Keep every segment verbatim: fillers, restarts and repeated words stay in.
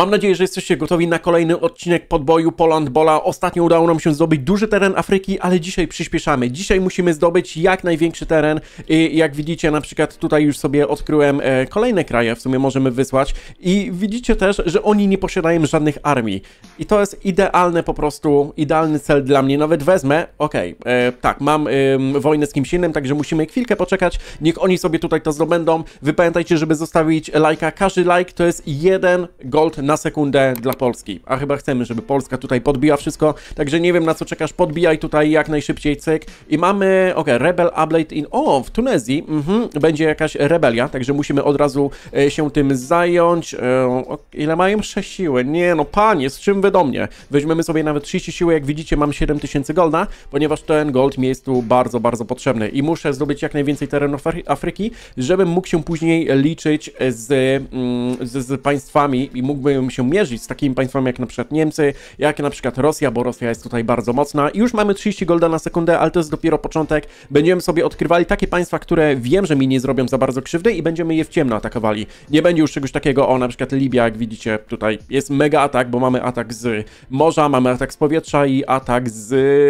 Mam nadzieję, że jesteście gotowi na kolejny odcinek podboju Poland Bola. Ostatnio udało nam się zdobyć duży teren Afryki, ale dzisiaj przyspieszamy. Dzisiaj musimy zdobyć jak największy teren i jak widzicie, na przykład tutaj już sobie odkryłem e, kolejne kraje, w sumie możemy wysłać i widzicie też, że oni nie posiadają żadnych armii. I to jest idealne po prostu, idealny cel dla mnie. Nawet wezmę, okej, okay, tak, mam e, wojnę z kimś innym, także musimy chwilkę poczekać. Niech oni sobie tutaj to zdobędą. Wy pamiętajcie, żeby zostawić lajka. Każdy like to jest jeden gold na sekundę dla Polski. A chyba chcemy, żeby Polska tutaj podbiła wszystko. Także nie wiem, na co czekasz. Podbijaj tutaj jak najszybciej, cyk. I mamy, ok, Rebel Update in... O, w Tunezji mhm, będzie jakaś rebelia, także musimy od razu e, się tym zająć. E, o, ile mają? sześć siły. Nie no, panie, z czym wy do mnie? Weźmiemy sobie nawet trzydzieści siły. Jak widzicie, mam siedem tysięcy golda, ponieważ ten gold mi jest tu bardzo, bardzo potrzebny. I muszę zdobyć jak najwięcej terenów Afryki, żebym mógł się później liczyć z, z, z państwami i mógłbym się mierzyć z takimi państwami jak na przykład Niemcy, jak na przykład Rosja, bo Rosja jest tutaj bardzo mocna. I już mamy trzydzieści golda na sekundę, ale to jest dopiero początek. Będziemy sobie odkrywali takie państwa, które wiem, że mi nie zrobią za bardzo krzywdy i będziemy je w ciemno atakowali. Nie będzie już czegoś takiego, o na przykład Libia, jak widzicie, tutaj jest mega atak, bo mamy atak z morza, mamy atak z powietrza i atak z,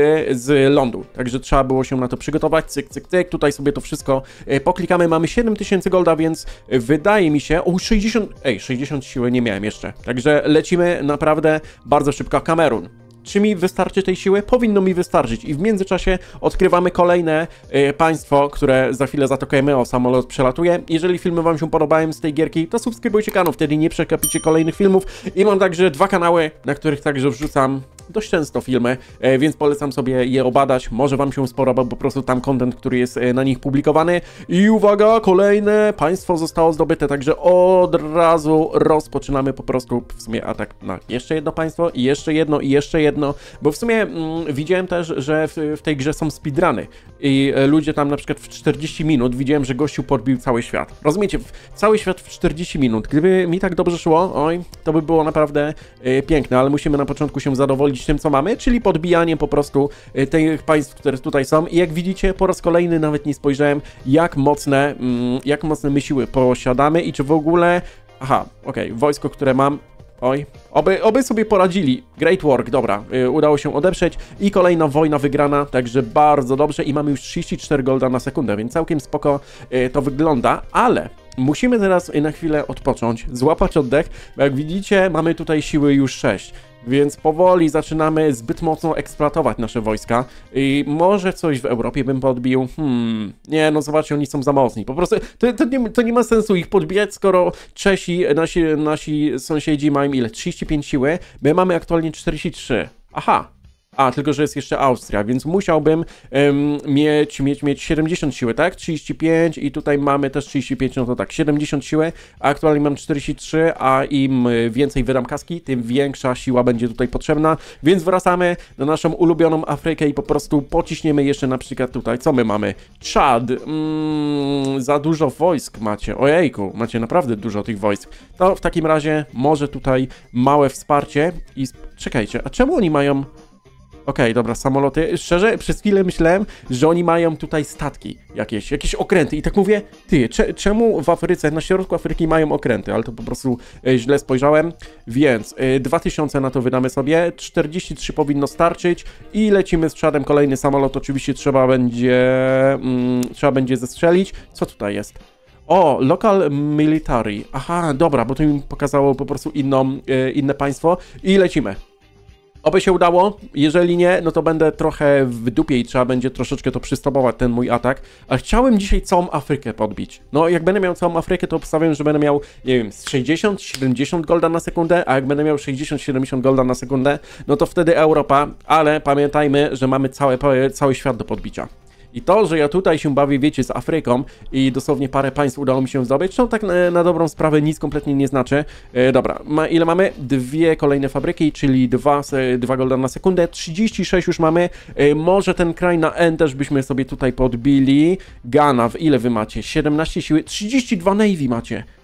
z lądu. Także trzeba było się na to przygotować, cyk, cyk, cyk. Tutaj sobie to wszystko poklikamy. Mamy siedem tysięcy golda, więc wydaje mi się... O, sześćdziesiąt... Ej, sześćdziesiąt siły nie miałem jeszcze. Także lecimy naprawdę bardzo szybko. Kamerun. Czy mi wystarczy tej siły? Powinno mi wystarczyć. I w międzyczasie odkrywamy kolejne y, państwo, które za chwilę zaatakujemy. O, samolot przelatuje. Jeżeli filmy wam się podobają z tej gierki, to subskrybujcie kanał, wtedy nie przegapicie kolejnych filmów. I mam także dwa kanały, na których także wrzucam dość często filmy, e, więc polecam sobie je obadać. Może wam się spodobał po prostu tam content, który jest e, na nich publikowany. I uwaga, kolejne państwo zostało zdobyte, także od razu rozpoczynamy po prostu w sumie atak na jeszcze jedno państwo i jeszcze jedno i jeszcze jedno, bo w sumie mm, widziałem też, że w, w tej grze są speedruny i e, ludzie tam na przykład w czterdzieści minut widziałem, że gościu podbił cały świat. Rozumiecie? Cały świat w czterdzieści minut. Gdyby mi tak dobrze szło, oj, to by było naprawdę e, piękne, ale musimy na początku się zadowolić tym, co mamy, czyli podbijanie po prostu tych państw, które tutaj są. I jak widzicie, po raz kolejny nawet nie spojrzałem, jak mocne, jak mocne my siły posiadamy i czy w ogóle... Aha, okej, okay, wojsko, które mam... Oj, oby, oby sobie poradzili. Great work, dobra, yy, udało się odeprzeć i kolejna wojna wygrana, także bardzo dobrze i mamy już trzydzieści cztery golda na sekundę, więc całkiem spoko yy, to wygląda, ale musimy teraz na chwilę odpocząć, złapać oddech, bo jak widzicie, mamy tutaj siły już sześć. Więc powoli zaczynamy zbyt mocno eksploatować nasze wojska i może coś w Europie bym podbił. Hmm, nie, no zobaczcie, oni są za mocni. Po prostu to, to, nie, to nie ma sensu ich podbijać, skoro Czesi, nasi, nasi sąsiedzi mają ile? trzydzieści pięć siły, my mamy aktualnie czterdzieści trzy. Aha. A, tylko że jest jeszcze Austria, więc musiałbym um, mieć, mieć, mieć siedemdziesiąt siły, tak? trzydzieści pięć i tutaj mamy też trzydzieści pięć, no to tak, siedemdziesiąt siły, a aktualnie mam czterdzieści trzy, a im więcej wydam kaski, tym większa siła będzie tutaj potrzebna, więc wracamy na naszą ulubioną Afrykę i po prostu pociśniemy jeszcze na przykład tutaj, co my mamy? Czad, mm, za dużo wojsk macie, ojejku, macie naprawdę dużo tych wojsk, to w takim razie może tutaj małe wsparcie i czekajcie, a czemu oni mają... Okej, okay, dobra, samoloty. Szczerze, przez chwilę myślałem, że oni mają tutaj statki jakieś, jakieś okręty i tak mówię, ty, cze czemu w Afryce, na środku Afryki mają okręty, ale to po prostu e, źle spojrzałem, więc e, dwa tysiące na to wydamy sobie, czterdzieści trzy powinno starczyć i lecimy z czadem, kolejny samolot, oczywiście trzeba będzie, mm, trzeba będzie zestrzelić. Co tutaj jest? O, local military, aha, dobra, bo to mi pokazało po prostu inną, e, inne państwo i lecimy. Oby się udało, jeżeli nie, no to będę trochę w dupie i trzeba będzie troszeczkę to przystopować, ten mój atak. Ale chciałem dzisiaj całą Afrykę podbić. No, jak będę miał całą Afrykę, to obstawiam, że będę miał, nie wiem, z sześćdziesiąt siedemdziesiąt golda na sekundę, a jak będę miał sześćdziesiąt siedemdziesiąt golda na sekundę, no to wtedy Europa, ale pamiętajmy, że mamy całe, cały świat do podbicia. I to, że ja tutaj się bawię, wiecie, z Afryką i dosłownie parę państw udało mi się zdobyć, to tak na, na dobrą sprawę nic kompletnie nie znaczy. E, dobra, ma, ile mamy? Dwie kolejne fabryki, czyli dwa, dwa golda na sekundę, trzydzieści sześć już mamy. E, może ten kraj na N też byśmy sobie tutaj podbili. Ghana, w ile wy macie? siedemnaście siły, trzydzieści dwa Navy macie.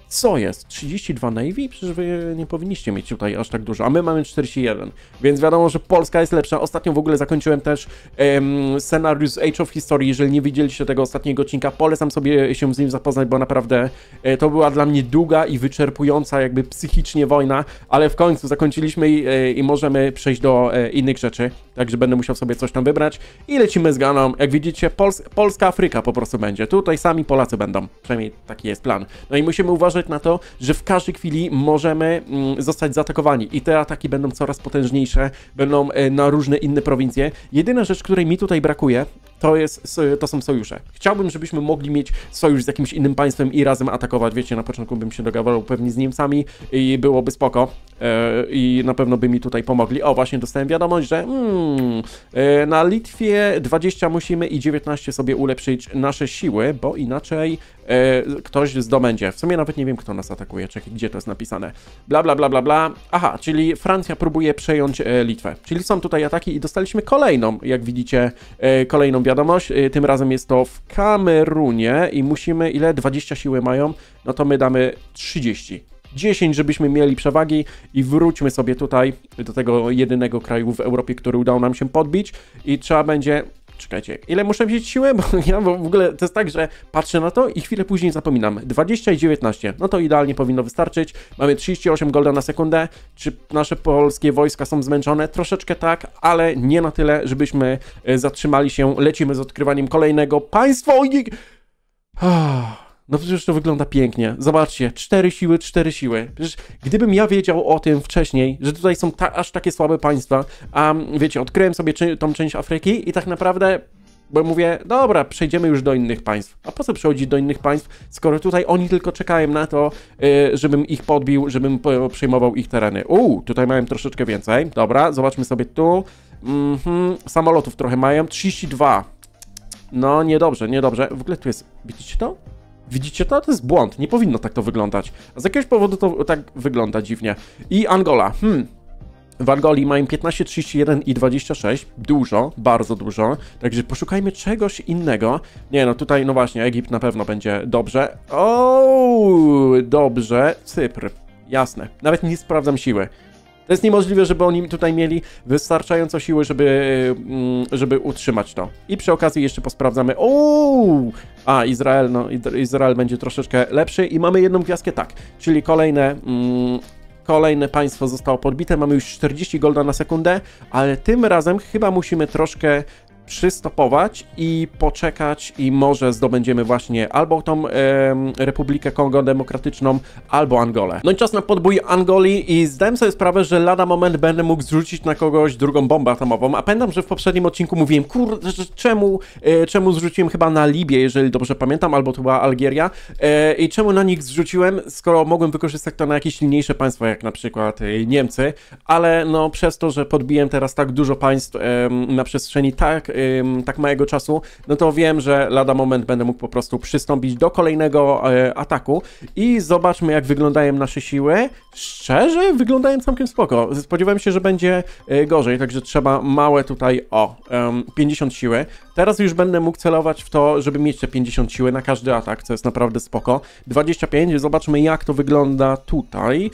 Co jest? trzydzieści dwa Navy? Przecież wy nie powinniście mieć tutaj aż tak dużo, a my mamy czterdzieści jeden, więc wiadomo, że Polska jest lepsza. Ostatnio w ogóle zakończyłem też um, scenariusz Age of History. Jeżeli nie widzieliście tego ostatniego odcinka, polecam sobie się z nim zapoznać, bo naprawdę e, to była dla mnie długa i wyczerpująca jakby psychicznie wojna, ale w końcu zakończyliśmy i, e, i możemy przejść do e, innych rzeczy, także będę musiał sobie coś tam wybrać i lecimy z Ganą. Jak widzicie, Pols Polska Afryka po prostu będzie. Tutaj sami Polacy będą, przynajmniej taki jest plan. No i musimy uważać na to, że w każdej chwili możemy mm, zostać zaatakowani i te ataki będą coraz potężniejsze, będą e, na różne inne prowincje. Jedyna rzecz, której mi tutaj brakuje, to, jest, to są sojusze. Chciałbym, żebyśmy mogli mieć sojusz z jakimś innym państwem i razem atakować. Wiecie, na początku bym się dogadywał pewnie z Niemcami i byłoby spoko e, i na pewno by mi tutaj pomogli. O, właśnie dostałem wiadomość, że hmm, e, na Litwie dwadzieścia musimy i dziewiętnaście sobie ulepszyć nasze siły, bo inaczej e, ktoś zdobędzie. W sumie nawet nie wiem, kto nas atakuje. Czekaj, gdzie to jest napisane? Bla, bla, bla, bla, bla. Aha, czyli Francja próbuje przejąć e, Litwę. Czyli są tutaj ataki i dostaliśmy kolejną, jak widzicie, e, kolejną wiadomość. E, tym razem jest to w Kamerunie i musimy, ile? dwadzieścia siły mają, no to my damy trzydzieści. dziesięć, żebyśmy mieli przewagi i wróćmy sobie tutaj do tego jedynego kraju w Europie, który udało nam się podbić i trzeba będzie... Czekajcie, ile muszę mieć siły? Bo ja w ogóle to jest tak, że patrzę na to i chwilę później zapominam. dwadzieścia i dziewiętnaście, no to idealnie powinno wystarczyć. Mamy trzydzieści osiem golda na sekundę. Czy nasze polskie wojska są zmęczone? Troszeczkę tak, ale nie na tyle, żebyśmy zatrzymali się. Lecimy z odkrywaniem kolejnego państwa. Ojej! No przecież to wygląda pięknie. Zobaczcie, cztery siły, cztery siły. Przecież gdybym ja wiedział o tym wcześniej, że tutaj są ta, aż takie słabe państwa, a wiecie, odkryłem sobie czy, tą część Afryki i tak naprawdę, bo mówię, dobra, przejdziemy już do innych państw. A po co przechodzić do innych państw, skoro tutaj oni tylko czekają na to, yy, żebym ich podbił, żebym przejmował ich tereny. Uuu, tutaj mają troszeczkę więcej. Dobra, zobaczmy sobie tu. Mhm, samolotów trochę mają, trzydzieści dwa. No, niedobrze, niedobrze. W ogóle tu jest, widzicie to? Widzicie to? To jest błąd. Nie powinno tak to wyglądać. A z jakiegoś powodu to tak wygląda dziwnie. I Angola. Hmm. W Angolii mają piętnaście, trzydzieści jeden i dwadzieścia sześć. Dużo, bardzo dużo. Także poszukajmy czegoś innego. Nie, no tutaj, no właśnie, Egipt na pewno będzie dobrze. O, dobrze. Cypr. Jasne. Nawet nie sprawdzam siły. To jest niemożliwe, żeby oni tutaj mieli wystarczająco siły, żeby, żeby utrzymać to. I przy okazji jeszcze posprawdzamy. Ooo! A, Izrael, no Izrael będzie troszeczkę lepszy i mamy jedną gwiazdkę, tak. Czyli kolejne, mm, kolejne państwo zostało podbite. Mamy już czterdzieści golda na sekundę, ale tym razem chyba musimy troszkę przystopować i poczekać i może zdobędziemy właśnie albo tą e, Republikę Kongo Demokratyczną, albo Angolę. No i czas na podbój Angolii i zdałem sobie sprawę, że lada moment będę mógł zrzucić na kogoś drugą bombę atomową, a pamiętam, że w poprzednim odcinku mówiłem, kurde, czemu, e, czemu zrzuciłem chyba na Libię, jeżeli dobrze pamiętam, albo to była Algieria e, i czemu na nich zrzuciłem, skoro mogłem wykorzystać to na jakieś silniejsze państwa, jak na przykład e, Niemcy, ale no przez to, że podbiłem teraz tak dużo państw e, na przestrzeni tak tak małego czasu, no to wiem, że lada moment będę mógł po prostu przystąpić do kolejnego e, ataku i zobaczmy, jak wyglądają nasze siły. Szczerze, wyglądają całkiem spoko. Spodziewałem się, że będzie e, gorzej, także trzeba małe tutaj, o, e, pięćdziesiąt siły. Teraz już będę mógł celować w to, żeby mieć te pięćdziesiąt siły na każdy atak, co jest naprawdę spoko. dwadzieścia pięć, zobaczmy, jak to wygląda tutaj.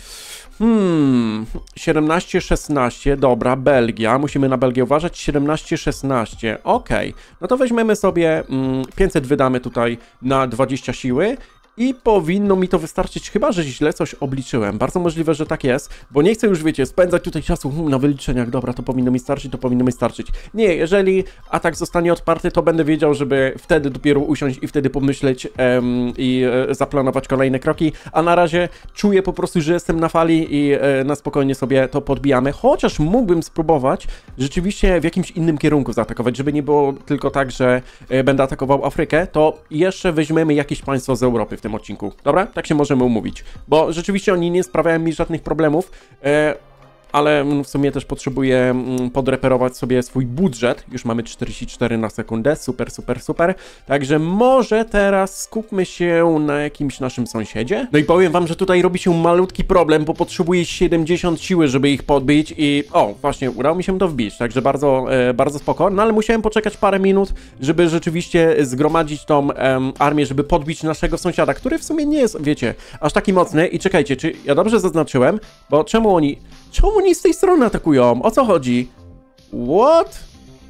Hmm, siedemnaście, szesnaście, dobra, Belgia, musimy na Belgię uważać, siedemnaście, szesnaście, okej, okay. No to weźmiemy sobie, mm, pięćset wydamy tutaj na dwadzieścia siły i powinno mi to wystarczyć, chyba że źle coś obliczyłem. Bardzo możliwe, że tak jest, bo nie chcę już, wiecie, spędzać tutaj czasu hmm, na wyliczeniach. Dobra, to powinno mi starczyć, to powinno mi starczyć. Nie, jeżeli atak zostanie odparty, to będę wiedział, żeby wtedy dopiero usiąść i wtedy pomyśleć em, i e, zaplanować kolejne kroki, a na razie czuję po prostu, że jestem na fali i e, na spokojnie sobie to podbijamy, chociaż mógłbym spróbować rzeczywiście w jakimś innym kierunku zaatakować, żeby nie było tylko tak, że e, będę atakował Afrykę, to jeszcze weźmiemy jakieś państwo z Europy w tym odcinku. Dobra? Tak się możemy umówić. Bo rzeczywiście oni nie sprawiają mi żadnych problemów. E, ale w sumie też potrzebuję podreperować sobie swój budżet. Już mamy czterdzieści cztery na sekundę, super, super, super. Także może teraz skupmy się na jakimś naszym sąsiedzie. No i powiem wam, że tutaj robi się malutki problem, bo potrzebuję siedemdziesiąt siły, żeby ich podbić i o, właśnie udało mi się to wbić, także bardzo, e, bardzo spoko. No ale musiałem poczekać parę minut, żeby rzeczywiście zgromadzić tą em, armię, żeby podbić naszego sąsiada, który w sumie nie jest, wiecie, aż taki mocny. I czekajcie, czy ja dobrze zaznaczyłem? Bo czemu oni, czemu oni z tej strony atakują? O co chodzi? What?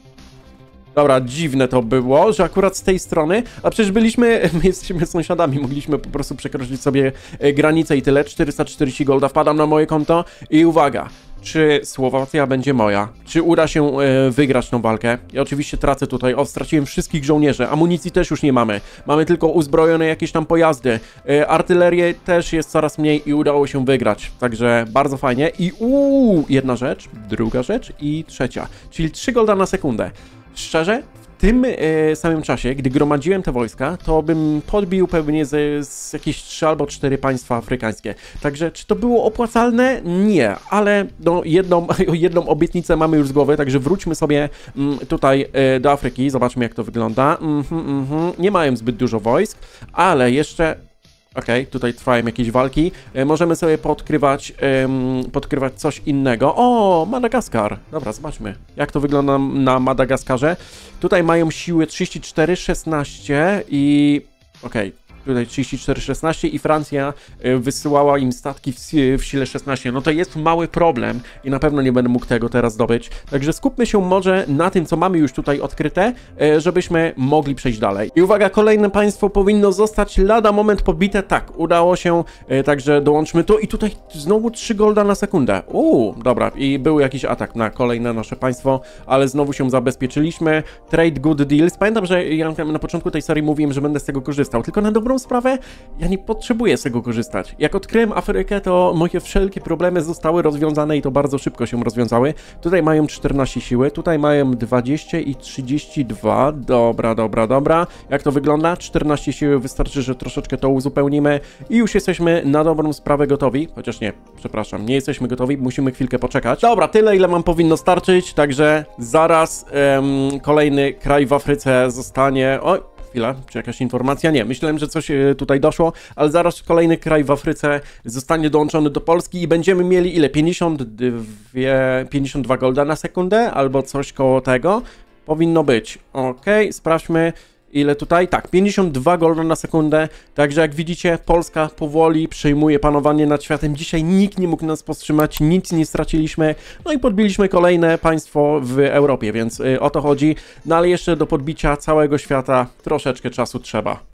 Dobra, dziwne to było, że akurat z tej strony, a przecież byliśmy, my jesteśmy sąsiadami, mogliśmy po prostu przekroczyć sobie granicę i tyle. Czterysta czterdzieści golda wpadam na moje konto i uwaga, czy Słowacja będzie moja? Czy uda się e, wygrać tą walkę? Ja oczywiście tracę tutaj, o, straciłem wszystkich żołnierzy, amunicji też już nie mamy, mamy tylko uzbrojone jakieś tam pojazdy, e, artylerię też jest coraz mniej i udało się wygrać, także bardzo fajnie i uuu, jedna rzecz, druga rzecz i trzecia, czyli trzy golda na sekundę. Szczerze, w tym e, samym czasie, gdy gromadziłem te wojska, to bym podbił pewnie z, z jakieś trzy albo cztery państwa afrykańskie. Także czy to było opłacalne? Nie, ale no, jedną, jedną obietnicę mamy już z głowy, także wróćmy sobie mm, tutaj e, do Afryki, zobaczmy jak to wygląda. Mm -hmm, mm -hmm. Nie mają zbyt dużo wojsk, ale jeszcze... Okej, okay, tutaj trwają jakieś walki. E, możemy sobie podkrywać, em, podkrywać coś innego. O, Madagaskar. Dobra, zobaczmy, jak to wygląda na Madagaskarze. Tutaj mają siły trzydzieści cztery, szesnaście i... Okej. Okay. Tutaj trzydzieści cztery szesnaście i Francja wysyłała im statki w, w sile szesnaście. No to jest mały problem i na pewno nie będę mógł tego teraz zdobyć. Także skupmy się może na tym, co mamy już tutaj odkryte, żebyśmy mogli przejść dalej. I uwaga, kolejne państwo powinno zostać lada moment podbite. Tak, udało się, także dołączmy to i tutaj znowu trzy golda na sekundę. Uuu, dobra, i był jakiś atak na kolejne nasze państwo, ale znowu się zabezpieczyliśmy. Trade good deals. Pamiętam, że ja na początku tej serii mówiłem, że będę z tego korzystał, tylko na dobrą sprawę, ja nie potrzebuję z tego korzystać. Jak odkryłem Afrykę, to moje wszelkie problemy zostały rozwiązane i to bardzo szybko się rozwiązały. Tutaj mają czternaście siły, tutaj mają dwadzieścia i trzydzieści dwa. Dobra, dobra, dobra. Jak to wygląda? czternaście siły, wystarczy, że troszeczkę to uzupełnimy i już jesteśmy na dobrą sprawę gotowi. Chociaż nie, przepraszam, nie jesteśmy gotowi, musimy chwilkę poczekać. Dobra, tyle ile mam powinno starczyć, także zaraz em, kolejny kraj w Afryce zostanie... Oj, chwila, czy jakaś informacja? Nie, myślałem, że coś tutaj doszło, ale zaraz kolejny kraj w Afryce zostanie dołączony do Polski i będziemy mieli ile? pięćdziesiąt dwa, pięćdziesiąt dwa golda na sekundę albo coś koło tego powinno być. Ok, sprawdźmy. Ile tutaj? Tak, pięćdziesiąt dwa golda na sekundę, także jak widzicie, Polska powoli przejmuje panowanie nad światem. Dzisiaj nikt nie mógł nas powstrzymać, nic nie straciliśmy, no i podbiliśmy kolejne państwo w Europie, więc y, o to chodzi. No ale jeszcze do podbicia całego świata troszeczkę czasu trzeba.